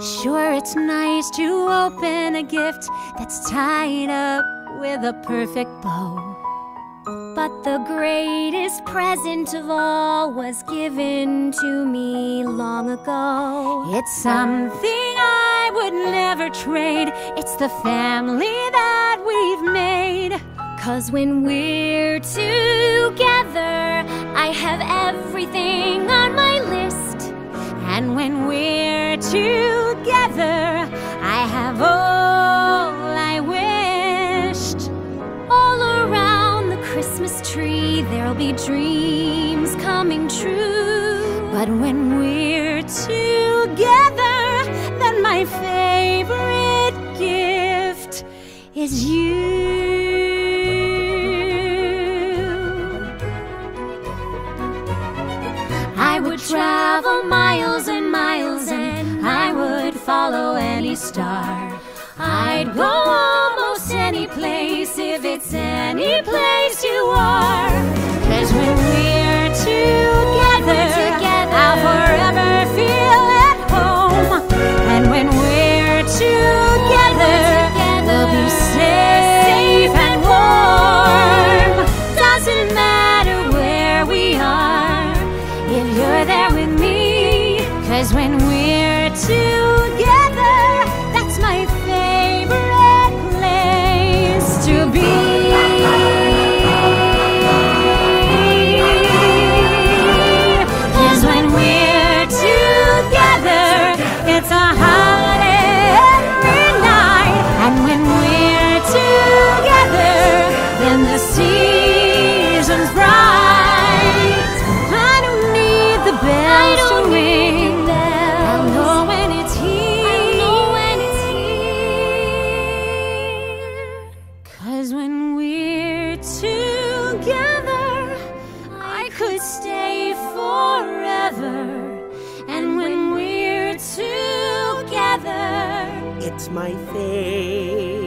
Sure, it's nice to open a gift that's tied up with a perfect bow, but the greatest present of all was given to me long ago. It's something I would never trade. It's the family that we've made. 'Cause when we're together, I have everything on my list. And when we're together, I have all I wished. All around the Christmas tree, there'll be dreams coming true. But when we're together, then my favorite gift is you. I would travel miles and miles, and I would follow any star. I'd go almost any place if it's any place you are. 'Cause when we're together, I'll forever feel at home. And when we're together, we'll be safe and warm. Doesn't matter where we are, if you're there with me. 'Cause when we're together, that's my favorite place to be. 'Cause when we're together, it's a holiday every night. And when we're together, then the season's bright. I don't need the bells to ring. I'll know when it's here. 'Cause when we're together, I could stay forever. And when we're together, It's my favorite